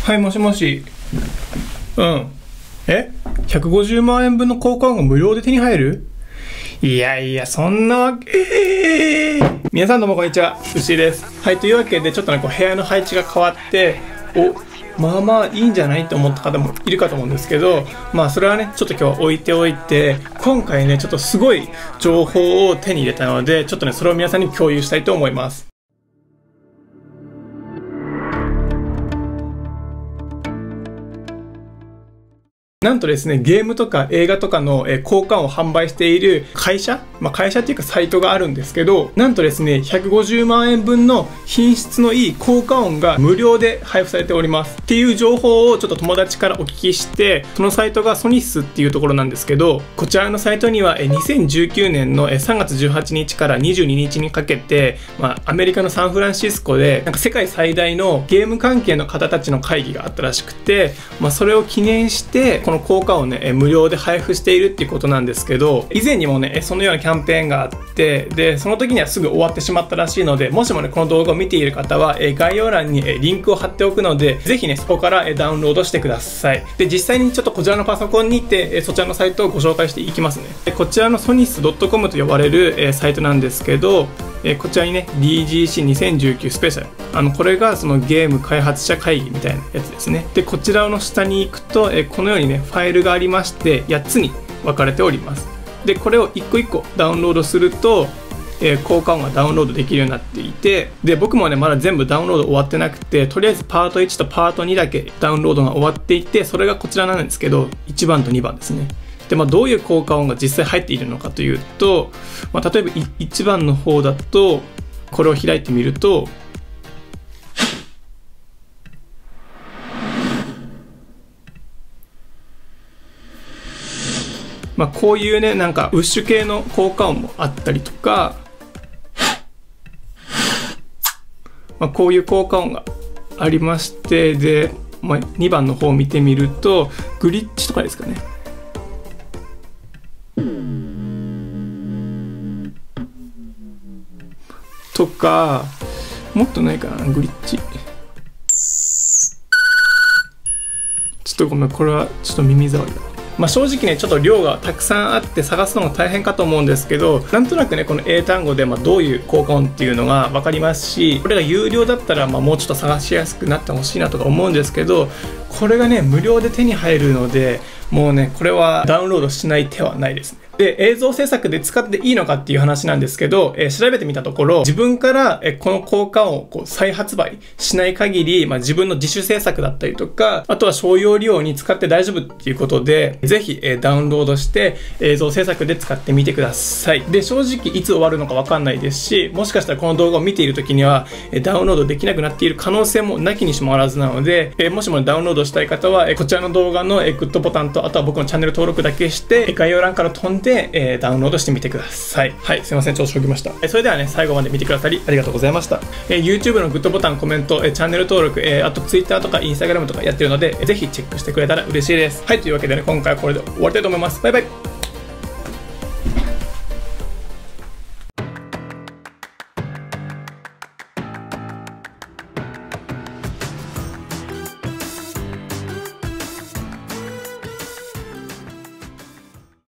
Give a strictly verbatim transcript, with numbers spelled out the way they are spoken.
はい、もしもし。うん。え ?ひゃくごじゅうまんえんぶんの効果音が無料で手に入る？いやいや、そんなわけ、えー、皆さんどうもこんにちは、牛です。はい、というわけで、ちょっとね、こう部屋の配置が変わって、お、まあまあいいんじゃないと思った方もいるかと思うんですけど、まあそれはね、ちょっと今日は置いておいて、今回ね、ちょっとすごい情報を手に入れたので、ちょっとね、それを皆さんに共有したいと思います。なんとですね、ゲームとか映画とかの効果音を販売している会社、まあ、会社っていうかサイトがあるんですけど、なんとですね、ひゃくごじゅうまんえんぶんの品質のいい効果音が無料で配布されておりますっていう情報をちょっと友達からお聞きして、そのサイトがソニスっていうところなんですけど、こちらのサイトにはにせんじゅうきゅうねんのさんがつじゅうはちにちからにじゅうににちにかけて、まあ、アメリカのサンフランシスコでなんか世界最大のゲーム関係の方たちの会議があったらしくて、まあ、それを記念してこの効果音をね、無料で配布しているっていうことなんですけど、以前にもね、そのようなキャンペーンがあって、で、その時にはすぐ終わってしまったらしいので、もしもね、この動画を見ている方は、概要欄にリンクを貼っておくので、ぜひね、そこからダウンロードしてください。で、実際にちょっとこちらのパソコンに行って、そちらのサイトをご紹介していきますね。こちらのソニス ドットコム と呼ばれるサイトなんですけど、こちらにね、ディージーシーにせんじゅうきゅう スペシャル。あの、これがそのゲーム開発者会議みたいなやつですね。で、こちらの下に行くと、このようにね、ファイルがありまして、やっつに分かれております。で、これを一個一個ダウンロードすると、えー、効果音がダウンロードできるようになっていて、で、僕もね、まだ全部ダウンロード終わってなくて、とりあえずパートいちとパートにだけダウンロードが終わっていて、それがこちらなんですけど、いちばんとにばんですね。で、まあ、どういう効果音が実際入っているのかというと、まあ、例えばいちばんの方だと、これを開いてみると、まあ、こういうね、なんかウッシュ系の効果音もあったりとか、まあ、こういう効果音がありまして、で、まあ、にばんの方を見てみると、グリッチとかですかね。とか、もっとないかな、グリッチ。ちょっとごめん、これはちょっと耳障りだ。まあ正直ね、ちょっと量がたくさんあって探すのも大変かと思うんですけど、なんとなくね、この英単語でまあどういう効果音っていうのが分かりますし、これが有料だったらまあもうちょっと探しやすくなってほしいなとか思うんですけど、これがね、無料で手に入るので、もうね、これはダウンロードしない手はないですね。で、映像制作で使っていいのかっていう話なんですけど、えー、調べてみたところ、自分から、えー、この効果音をこう再発売しない限り、まあ、自分の自主制作だったりとか、あとは商用利用に使って大丈夫っていうことで、ぜひ、えー、ダウンロードして映像制作で使ってみてください。で、正直いつ終わるのかわかんないですし、もしかしたらこの動画を見ている時には、えー、ダウンロードできなくなっている可能性もなきにしもあらずなので、えー、もしもダウンロードしたい方は、えー、こちらの動画の、えー、グッドボタンと、あとは僕のチャンネル登録だけして、概要欄から飛んで、えー、ダウンロードしてみてください。はい、すいません、調子こきました。えそれではね、最後まで見てくださりありがとうございました。え YouTube のグッドボタン、コメント、えチャンネル登録、えあと Twitter とか Instagram とかやってるので、ぜひチェックしてくれたら嬉しいです。はい、というわけでね、今回はこれで終わりたいと思います。バイバイ。